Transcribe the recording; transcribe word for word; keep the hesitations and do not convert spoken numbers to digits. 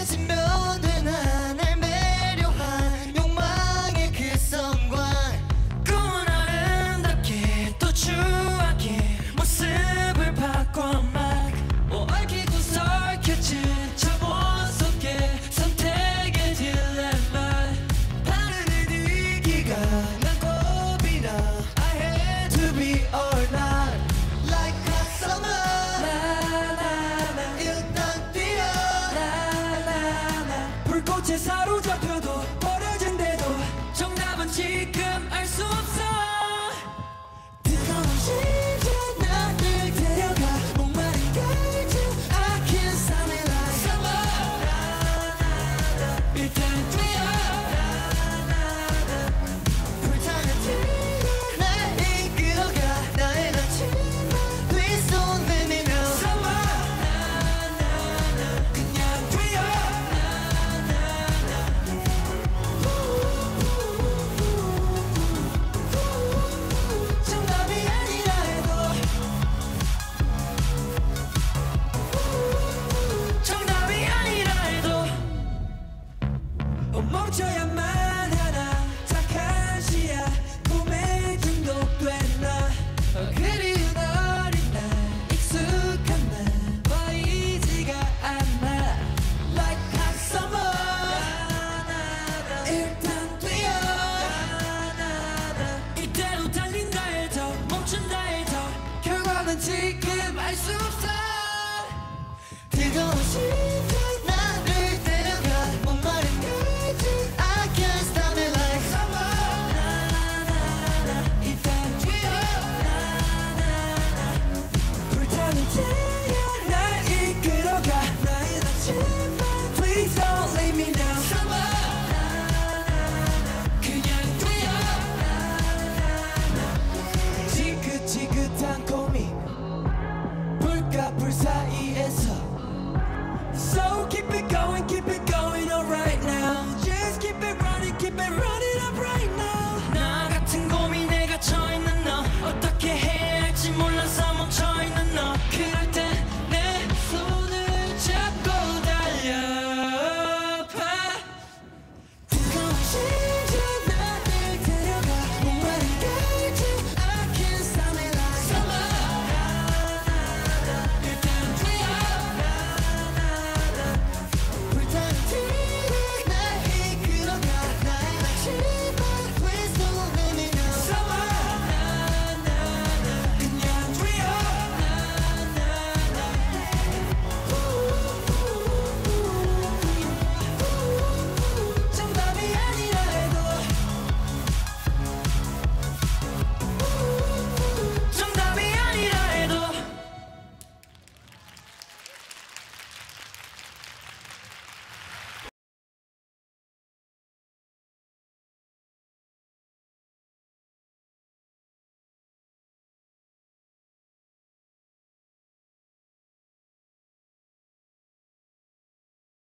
익숙해지면 되나 날 매료한 욕망의 그 성관 꿈은 아름답게 또 추하게 모습을 바꿔 막 얽히고 설켜진 저본 속에 선택의 딜레마 다른 일기가 난 고비나 I had to be or not like hot summer 라라라 일단 뛰어 라라라 불꽃에 사로잡혀도 버려진대도 정답은 지금 알 수 없어 뜨거운 심장 나를 데려가 목마른 갈증 I can't stop me like summer 라라라 일단 뛰어 라라라 불타는 뒤로 날 이끌어가 나의 남친아 Please don't let me know summer 라라라 그냥 뛰어 정답이 아니라 해도 정답이 아니라 해도 멈춰야